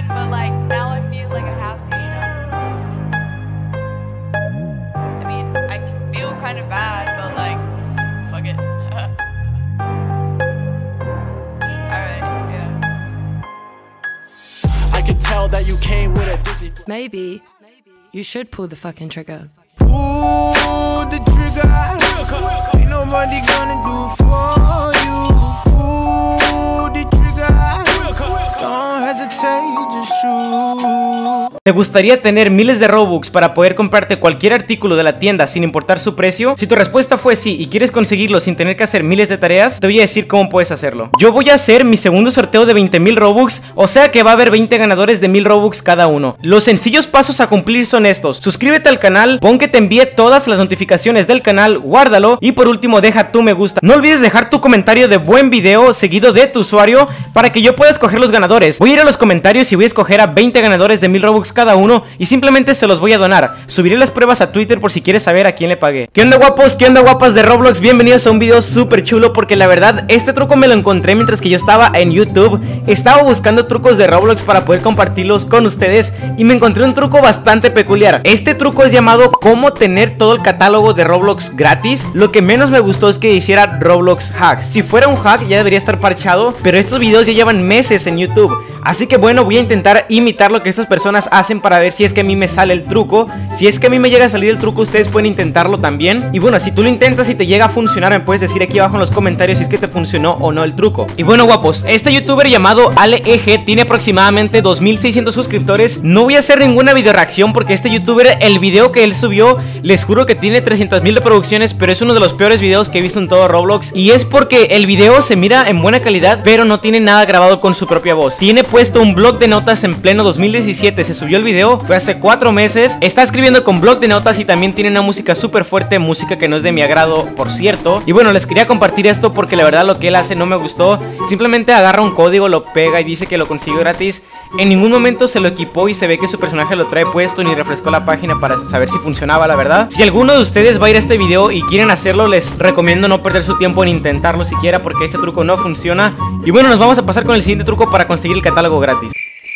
fun, but like now I feel like I have to, I mean, I feel kind of bad, but like, fuck it. Alright, yeah. I could tell that you came with a Disney. Maybe you should pull the fucking trigger. Pull the trigger. Ain't nobody gonna do for you. Pull the trigger. Don't hesitate, just shoot. ¿Te gustaría tener miles de Robux para poder comprarte cualquier artículo de la tienda sin importar su precio? Si tu respuesta fue sí y quieres conseguirlo sin tener que hacer miles de tareas, te voy a decir cómo puedes hacerlo. Yo voy a hacer mi segundo sorteo de 20,000 Robux, o sea que va a haber 20 ganadores de 1000 Robux cada uno. Los sencillos pasos a cumplir son estos: suscríbete al canal, pon que te envíe todas las notificaciones del canal, guárdalo y por último deja tu me gusta. No olvides dejar tu comentario de buen video seguido de tu usuario para que yo pueda escoger los ganadores. Voy a ir a los comentarios y voy a escoger a 20 ganadores de 1000 Robux cada uno y simplemente se los voy a donar. Subiré las pruebas a Twitter por si quieres saber a quién le pagué. ¿Qué onda, guapos? ¿Qué onda, guapas de Roblox? Bienvenidos a un video súper chulo, porque la verdad este truco me lo encontré mientras que yo estaba en YouTube. Estaba buscando trucos de Roblox para poder compartirlos con ustedes y me encontré un truco bastante peculiar. Este truco es llamado cómo tener todo el catálogo de Roblox gratis. Lo que menos me gustó es que hiciera Roblox hacks. Si fuera un hack ya debería estar parchado, pero estos videos ya llevan meses en YouTube. Así que bueno, voy a intentar imitar lo que estas personas hacen para ver si es que a mí me sale el truco. Si es que a mí me llega a salir el truco, ustedes pueden intentarlo también. Y bueno, si tú lo intentas y te llega a funcionar, me puedes decir aquí abajo en los comentarios si es que te funcionó o no el truco. Y bueno, guapos, este youtuber llamado AleEG tiene aproximadamente 2600 suscriptores. No voy a hacer ninguna video reacción porque este youtuber, el video que él subió, les juro que tiene 300,000 reproducciones, pero es uno de los peores videos que he visto en todo Roblox. Y es porque el video se mira en buena calidad, pero no tiene nada grabado con su propia voz. Tiene puesto un blog de notas en pleno 2017. Se subió el video, fue hace 4 meses. Está escribiendo con blog de notas y también tiene una música súper fuerte, música que no es de mi agrado, por cierto. Y bueno, les quería compartir esto porque la verdad lo que él hace no me gustó. Simplemente agarra un código, lo pega y dice que lo consiguió gratis. En ningún momento se lo equipó y se ve que su personaje lo trae puesto, ni refrescó la página para saber si funcionaba, la verdad. Si alguno de ustedes va a ir a este video y quieren hacerlo, les recomiendo no perder su tiempo en intentarlo siquiera, porque este truco no funciona. Y bueno, nos vamos a pasar con el siguiente truco para conseguir el catálogo gratis.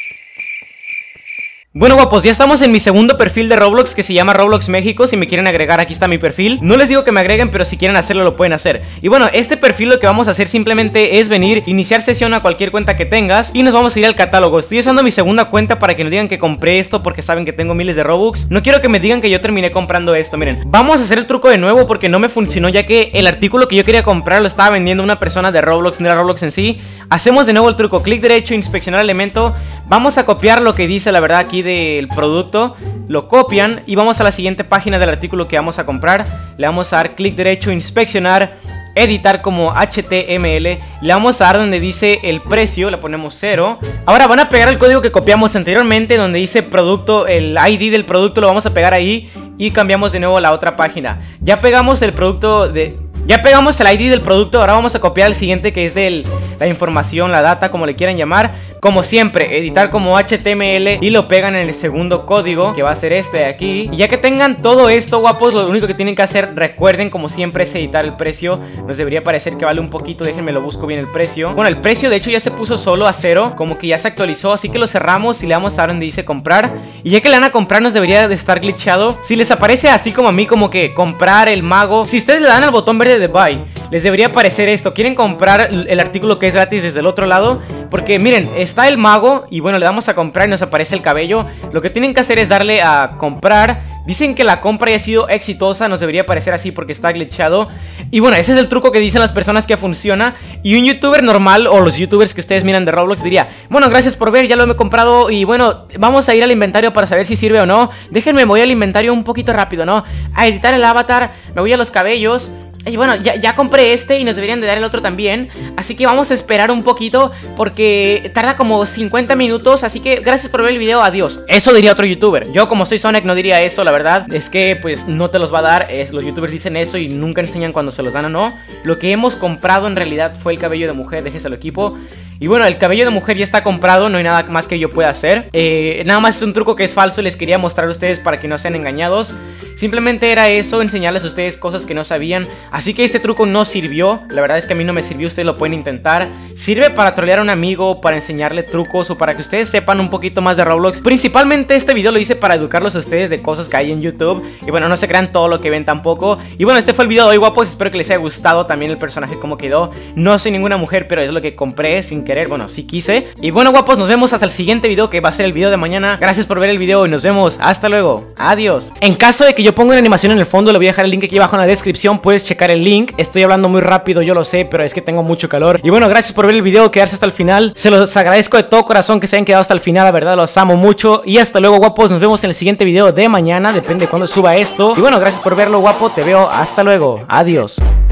Bueno, guapos, ya estamos en mi segundo perfil de Roblox, que se llama Roblox México. Si me quieren agregar, aquí está mi perfil. No les digo que me agreguen, pero si quieren hacerlo, lo pueden hacer. Y bueno, este perfil lo que vamos a hacer simplemente es venir, iniciar sesión a cualquier cuenta que tengas y nos vamos a ir al catálogo. Estoy usando mi segunda cuenta para que no digan que compré esto porque saben que tengo miles de Robux. No quiero que me digan que yo terminé comprando esto. Miren, vamos a hacer el truco de nuevo porque no me funcionó, ya que el artículo que yo quería comprar lo estaba vendiendo una persona de Roblox, no era Roblox en sí. Hacemos de nuevo el truco, clic derecho, inspeccionar elemento. Vamos a copiar lo que dice la verdad aquí del producto. Lo copian y vamos a la siguiente página del artículo que vamos a comprar. Le vamos a dar clic derecho, inspeccionar, editar como HTML. Le vamos a dar donde dice el precio, le ponemos 0. Ahora van a pegar el código que copiamos anteriormente, donde dice producto, el ID del producto lo vamos a pegar ahí y cambiamos de nuevo a la otra página. Ya pegamos el producto de... Ya pegamos el ID del producto, ahora vamos a copiar el siguiente, que es de la información, la data, como le quieran llamar. Como siempre, editar como HTML y lo pegan en el segundo código, que va a ser este de aquí. Y ya que tengan todo esto, guapos, lo único que tienen que hacer, recuerden, como siempre, es editar el precio. Nos debería parecer que vale un poquito, déjenme lo busco bien el precio. Bueno, el precio de hecho ya se puso solo a 0, como que ya se actualizó, así que lo cerramos y le vamos a dar donde dice comprar. Y ya que le van a comprar, nos debería de estar glitchado. Si les aparece así como a mí, como que comprar el mago, si ustedes le dan al botón verde de buy, les debería aparecer esto. ¿Quieren comprar el artículo que es gratis desde el otro lado? Porque miren, está el mago y bueno, le damos a comprar y nos aparece el cabello. Lo que tienen que hacer es darle a comprar. Dicen que la compra ya ha sido exitosa, nos debería aparecer así porque está glitchado. Y bueno, ese es el truco que dicen las personas que funciona. Y un youtuber normal, o los youtubers que ustedes miran de Roblox, diría: bueno, gracias por ver, ya lo he comprado. Y bueno, vamos a ir al inventario para saber si sirve o no. Déjenme, voy al inventario un poquito rápido, ¿no? A editar el avatar, me voy a los cabellos. Y bueno, ya compré este y nos deberían de dar el otro también. Así que vamos a esperar un poquito porque tarda como 50 minutos. Así que gracias por ver el video, adiós. Eso diría otro youtuber. Yo, como soy Sonic, no diría eso, la verdad. Es que pues no te los va a dar. Los youtubers dicen eso y nunca enseñan cuando se los dan o no. Lo que hemos comprado en realidad fue el cabello de mujer, déjeselo equipo. Y bueno, el cabello de mujer ya está comprado, no hay nada más que yo pueda hacer. Nada más es un truco que es falso, les quería mostrar a ustedes para que no sean engañados. Simplemente era eso, enseñarles a ustedes cosas que no sabían. Así que este truco no sirvió, la verdad es que a mí no me sirvió, ustedes lo pueden intentar. Sirve para trolear a un amigo, para enseñarle trucos o para que ustedes sepan un poquito más de Roblox. Principalmente este video lo hice para educarlos a ustedes de cosas que hay en YouTube. Y bueno, no se crean todo lo que ven tampoco. Y bueno, este fue el video de hoy, guapos, espero que les haya gustado también el personaje como quedó. No soy ninguna mujer, pero es lo que compré sin querer, bueno, sí quise. Y bueno, guapos, nos vemos hasta el siguiente video, que va a ser el video de mañana. Gracias por ver el video y nos vemos, hasta luego, adiós. En caso de que yo ponga una animación en el fondo, le voy a dejar el link aquí abajo en la descripción, puedes checar el link. Estoy hablando muy rápido, yo lo sé, pero es que tengo mucho calor. Y bueno, gracias por ver el video, quedarse hasta el final. Se los agradezco de todo corazón que se hayan quedado hasta el final, la verdad los amo mucho. Y hasta luego, guapos, nos vemos en el siguiente video de mañana, depende de cuándo suba esto. Y bueno, gracias por verlo, guapo, te veo, hasta luego, adiós.